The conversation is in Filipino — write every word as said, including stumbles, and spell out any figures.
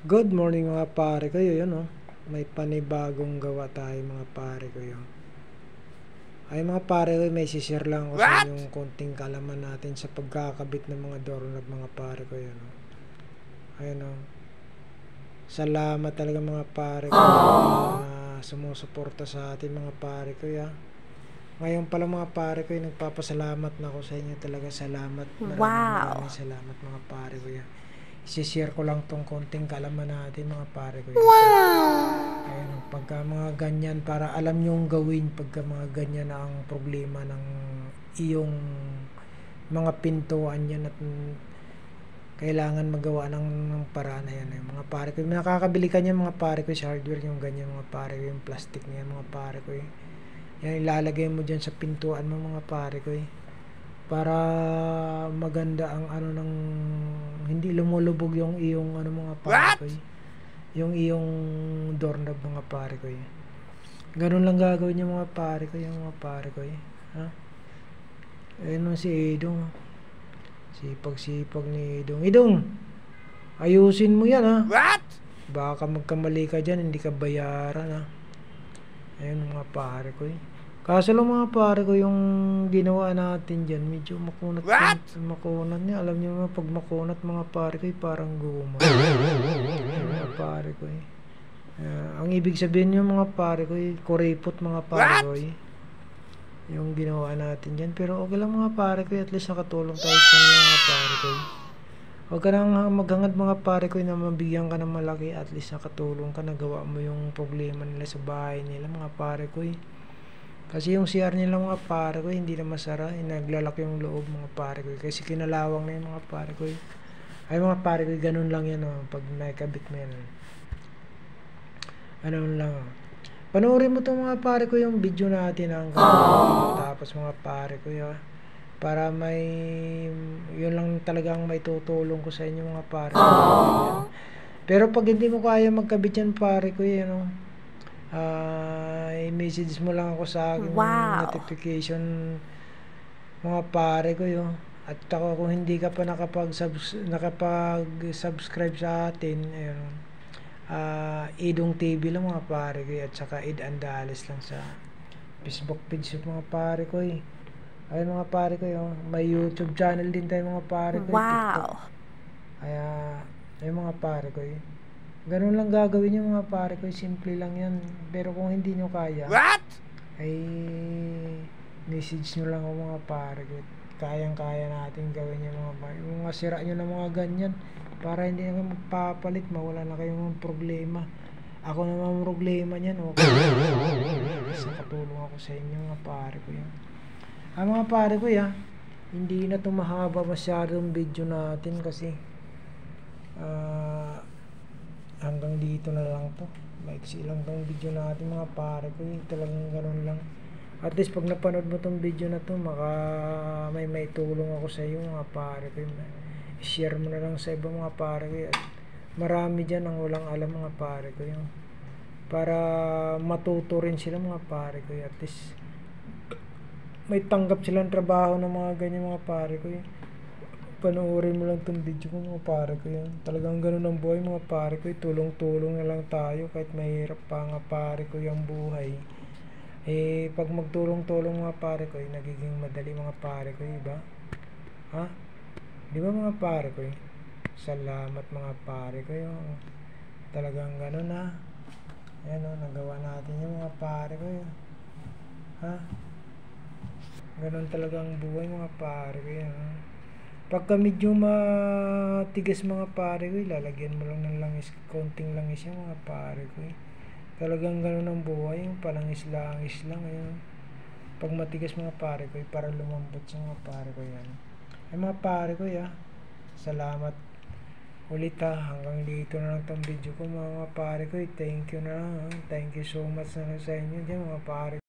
Good morning mga pare ko, yun oh. May panibagong gawa tayo mga pare ko yun. Ay mga pare ko, may sishare lang ako sa inyong konting kalaman natin sa pagkakabit ng mga doorknob mga pare ko yun oh. Ayun oh. Salamat talaga mga pare ko na sumusuporta sa atin mga pare ko ya. Ngayon pala mga pare ko, nagpapasalamat na ako sa inyo talaga. Salamat. Maraming Wow. maraming salamat mga pare ko ya. I-share ko lang tong konting kalaman natin mga pare ko. Wow. Ayun, pagka mga ganyan, para alam nyo yung gawin pagka mga ganyan na ang problema ng iyong mga pintuan yan at kailangan magawa ng, ng paraan na yan. Yung mga pare ko, nakakabili ka niya mga pare ko sa hardware, yung ganyan mga pare ko, yung plastic niya mga pare ko. Yan, ilalagay mo dyan sa pintuan mo mga pare ko para maganda ang ano ng hindi lumulubog yung iyong ano mga pare ko yung iyong doorknob mga pare ko ganun lang gagawin yung mga pare ko yung mga pare ko ha ayun si Idong sipag sipag ni Idong Idong ayusin mo yan ha What? baka magkamali ka dyan hindi ka bayaran ha ayun mga pare ko kaso lang mga pare ko yung ginawa natin dyan medyo makunat What? makunat niya alam niyo mga pag makunat mga pare ko parang guma mga pare ko uh, ang ibig sabihin yung mga pare ko kuripot mga pare ko yung ginawa natin dyan pero okay lang mga pare ko at least nakatulong tayo sa mga pare ko huwag ka nang maghangad mga pare ko na mabigyan ka ng malaki at least nakatulong ka nagawa mo yung problema nila sa bahay nila mga pare ko kasi yung C R nila mga pare ko hindi na masara eh, naglalaki yung loob mga pare ko kasi kinalawang na yung mga pare ko ay mga pare ko ganun lang yan oh, pag nakikabit mo yan ganun lang oh. Panoorin mo to mga pare ko yung video natin hanggang tapos mga pare ko yun para may yun lang talagang may tutulong ko sa inyo mga pare ko pero pag hindi mo kaya magkabit yan pare ko yun oh. Uh, i-message mo lang ako sa aking Wow. notification mga pare ko yun at ako kung hindi ka pa nakapag-subs- nakapag-subscribe sa atin ayun, uh, Idong T V lang mga pare ko at saka Id Andales lang sa Facebook page mga pare ko ayun mga pare ko yun may YouTube channel din tayo mga pare ko Wow. kaya ayun mga pare ko yun ganun lang gagawin yung mga pare ko simple lang yan pero kung hindi nyo kaya What? ay message nyo lang ako mga pare ko kayang kaya natin gawin yung mga pare yung mga sira nyo ng mga ganyan para hindi na magpapalit mawala na kayong problema ako naman problema nyan okay kasi katulong ako sa inyo mga pare ko yan ah mga pare ko ya hindi na tumahaba masyadong video natin kasi ah uh, hanggang dito na lang to maiksi lang tong video natin mga pare ko talagang ganun lang at least pag napanood mo tong video na to maka may may tulong ako sa iyo mga pare ko share mo na lang sa iba mga pare ko at marami dyan ang walang alam mga pare ko yung para matuto rin sila mga pare ko at least may tanggap silang trabaho ng mga ganyan mga pare ko yun panoorin mo lang itong video ko mga pare ko yan talagang ganun ang buhay mga pare ko tulong-tulong na lang tayo kahit mahirap pa nga pare ko yung buhay eh pag magtulong-tulong mga pare ko nagiging madali mga pare ko diba ha di ba mga pare ko salamat mga pare ko yung talagang ganun ha ayan o nagawa natin yung mga pare ko yun ha ganun talagang buhay mga pare ko yan ha? Pagka medyo matigas mga pare ko, lalagyan mo lang ng langis, konting langis yung mga pare ko. Talagang ganun ang buhay, yung palangis-langis lang. Ayun. Pag matigas mga pare ko, para lumambot sa mga pare ko yan. Ay mga pare ko ya, salamat ulit ha, hanggang dito na lang itong video ko mga pare ko. Thank you na lang, thank you so much na sa inyo dyan mga pare